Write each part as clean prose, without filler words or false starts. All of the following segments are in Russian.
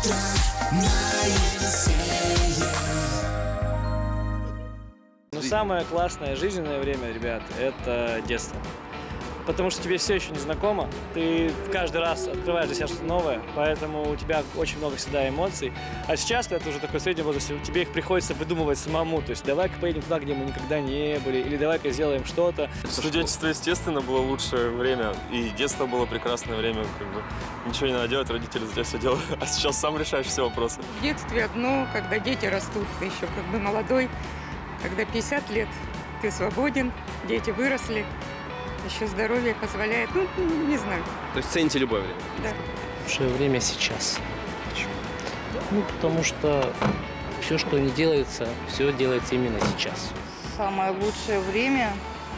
утро на Елисее. Но самое классное жизненное время, ребят, это детство. Потому что тебе все еще не знакомо, ты каждый раз открываешь для себя что-то новое, поэтому у тебя очень много всегда эмоций. А сейчас, когда ты уже такой в среднем возрасте, тебе их приходится выдумывать самому. То есть давай-ка поедем туда, где мы никогда не были, или давай-ка сделаем что-то. Студенчество, естественно, было лучшее время, и детство было прекрасное время, как бы ничего не надо делать, родители за тебя все делают, а сейчас сам решаешь все вопросы. В детстве одно, когда дети растут, ты еще как бы молодой, когда 50 лет, ты свободен, дети выросли, еще здоровье позволяет, ну, не знаю. То есть цените любое время? Да. Лучшее время сейчас. Ну, потому что все, что не делается, все делается именно сейчас. Самое лучшее время,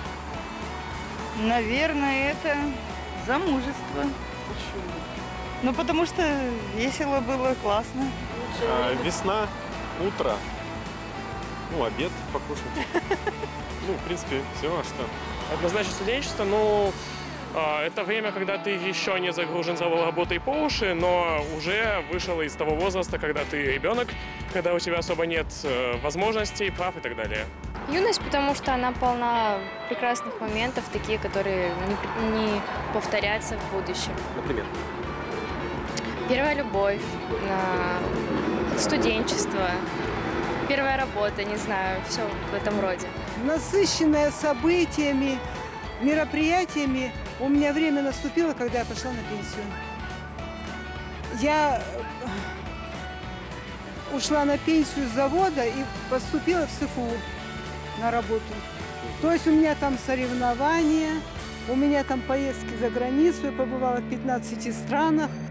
наверное, это замужество. Почему? Ну, потому что весело было, классно. Весна, утро, ну, обед покушать. Ну, в принципе, все, а что? Однозначно студенчество, ну, это время, когда ты еще не загружен работой по уши, но уже вышел из того возраста, когда ты ребенок, когда у тебя особо нет возможностей, прав и так далее. Юность, потому что она полна прекрасных моментов, такие, которые не повторятся в будущем. Например? Первая любовь, студенчество, первая работа, не знаю, все в этом роде. Насыщенная событиями, мероприятиями, у меня время наступило, когда я пошла на пенсию. Я ушла на пенсию с завода и поступила в СФУ на работу. То есть у меня там соревнования, у меня там поездки за границу, я побывала в 15 странах.